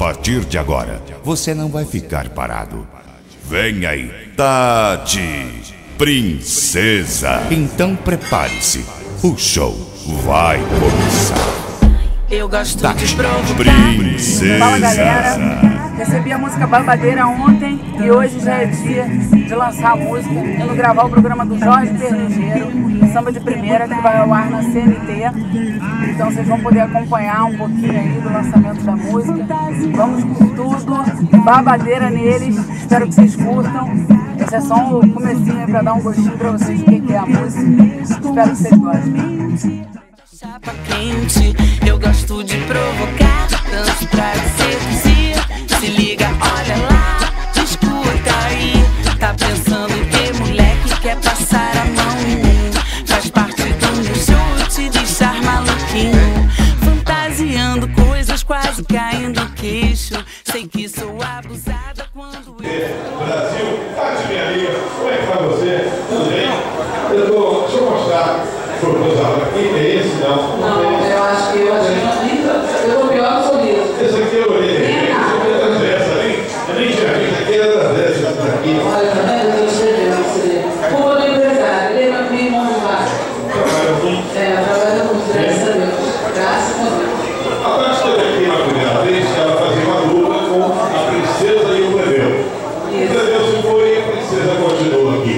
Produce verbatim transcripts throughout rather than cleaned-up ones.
partir de agora, você não vai ficar parado. Vem aí, Tati, princesa. Então prepare-se, o show vai começar. Eu gosto Tati, de provocar. princesa. Fala, galera, recebi a música Babadeira ontem e hoje já é dia de lançar a música, indo gravar o programa do Jorge Perligeiro, Samba de Primeira, que vai ao ar na C N T. Então vocês vão poder acompanhar um pouquinho aí do lançamento da música. Vamos com tudo, babadeira neles, espero que vocês curtam. Esse é só um comecinho aí pra dar um gostinho pra vocês do que é a música. Espero que vocês gostem. Chapa quente, eu gosto de provocar, danço pra te seduzir. Se liga, olha lá, escuta aí. Tá pensando que moleque quer passar a mão em mim? Faz parte do meu show te deixar maluquinho, fantasiando coisas, quase caindo o queixo. Sei que sou abusada quando eu... Brasil, Tati, minha amiga, como é que vai você? Tudo bem? Eu tô, deixa eu mostrar pro meus alunos aqui, é esse não? Não, eu acho que eu acho que eu tô pior que o sorriso. Esse aqui eu olhei, esse aqui é das dessas, nem, eu nem tinha visto, aqui era das dessas, esse daqui. Olha, tá vendo? Eu escrevendo você. Culpa do empresário, ele é meu irmão do bar. Trabalha com... É, trabalha com graças a Deus. Graças a Deus. A Tati esteve aqui na primeira vez, ela fazia uma dupla com a princesa e o plebeu. O plebeu se foi e a princesa continua aqui.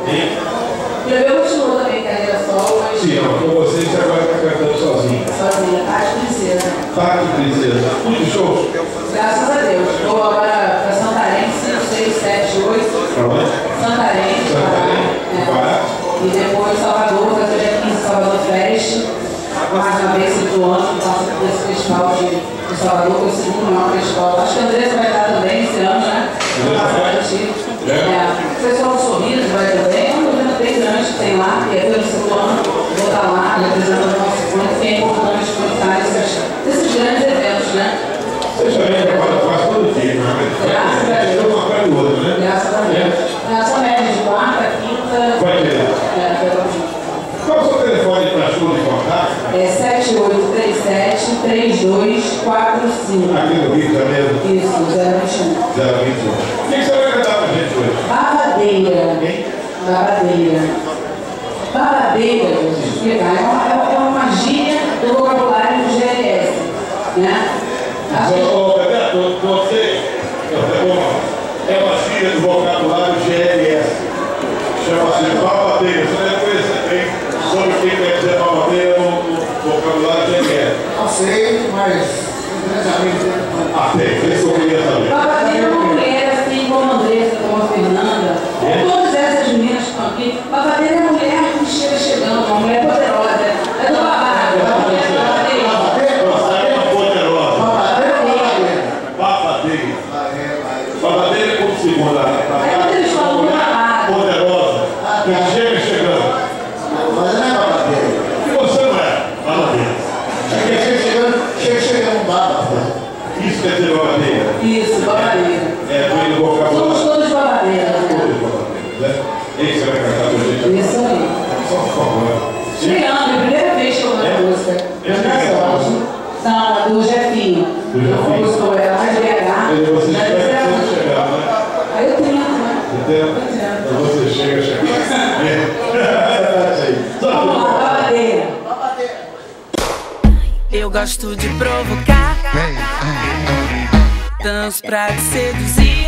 O plebeu continuou também carreira solo, mas... Sim, ó, com vocês você agora está cantando sozinha. Sozinha, Tati Princesa. Tati, princesa. Muito show. Graças a Deus. Vou agora para Santarém, cinco, seis, sete, oito. Pra onde? Santarém. Santarém, é. Pará. E depois Salvador, vai fazer dia quinze Salvador Fest. Mais uma vez do ano, que passa por esse festival de, de Salvador, que é o segundo maior festival. Acho que a Andressa vai estar também esse ano, né? É. É. O pessoal do Sorriso vai também. É um evento bem grande que tem lá, que é pelo segundo ano. Vou estar lá, representando o nosso ponto, que é importante contar esses, esses grandes eventos, né? Vocês também trabalham quase todo dia, né? Graças a Deus. Um atrás do outro, né? Graças a Deus. É. São médias de quarta, quinta. Vai ter. É, qual é o seu telefone para show de contato? É sete oito três sete, três dois quatro cinco. Aqui no Rio de Janeiro? Isso, zero vinte e um. zero vinte e um. O que você vai cantar pra gente hoje? Babadeira. Quem? Babadeira. Babadeira, deixa eu explicar, é uma, é uma gíria do vocabulário do G L S, né? Acho que... Ô, Bebeto, você é uma gíria do vocabulário G L S. Chama-se babadeira. Você deve conhecer bem sobre o que quer dizer babadeira no vocabulário G L S. Não sei, mas... Ah, tem, isso eu queria saber. Babadeira é uma mulher assim, como a Andressa, como a Fernanda, é? Todas essas meninas que estão aqui. Babadeira é uma mulher que chega chegando, uma mulher poderosa. É do babado, é uma mulher babadeira. Poderosa. Babadeira. Babadeira é como segunda. É quando eles falam do babado. Poderosa. Que chega chegando. Mas não é babadeira. E você não é babadeira. Chega chegando, chega chegando baba. Isso quer dizer babadeira? Isso, babadeira. É, foi no vocabulário. Somos todos babadeiras, né? Todos babadeiros, né? Esse vai cantar pra gente. Isso aí. Só por favor. Chegando, é a primeira vez que eu ouço a música. Não, a do Jefinho. Do Jefinho. Eu ouço ela mais B H. Ele você chega, você chegar, né? Aí eu tento, né? Entendeu? Eu tento. Então você chega, chega. Vamos lá, babadeira. Eu gosto de provocar, danço pra te seduzir.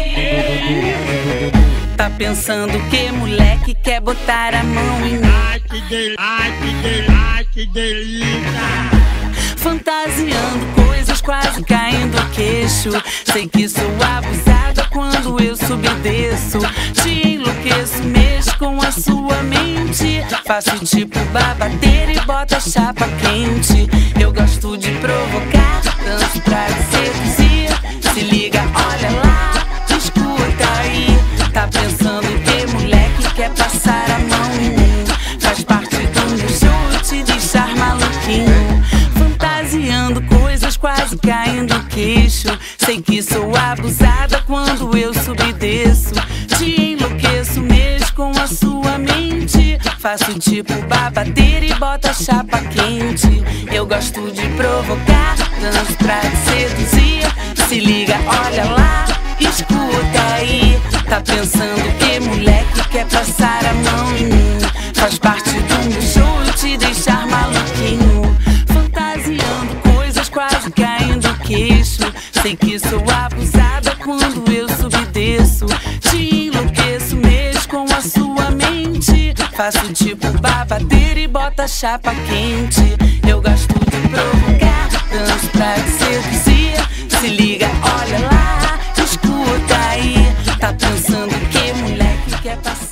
Tá pensando que moleque quer botar a mão em mim? Ai que delícia, ai que delícia, ai que delícia. Fantasiando coisas, quase caindo o queixo. Sei que sou abusada quando eu subo e desço. Te enlouqueço, mexo com a sua mente. Faço tipo babadeira e boto a chapa quente. Eu gosto de provocar, danço pra te seduzir. Se liga, olha lá, escuta aí. Tá pensando que moleque quer passar a mão em mim? Faz parte do meu show te deixar maluquinho, fantasiando coisas, quase caindo o queixo. Sei que sou abusada quando eu subo e desço. Te enlouqueço, mexo com a sua mente. Faço tipo babadeira e boto a chapa quente. Eu gosto de provocar, danço pra te seduzir. Se liga, olha lá, escuta aí. Tá pensando que moleque quer passar a mão em mim? Faz parte do meu show eu te deixar maluquinho. Fantasiando coisas, quase caindo queixo. Sei que sou abusada quando eu subdesço. Te enlouqueço, mexo com a sua mente. Faço tipo babadeira e boto a chapa quente. Eu gosto de provocar, danço pra te seduzir. Se liga, olha lá, escuta aí. Tá pensando que moleque quer passar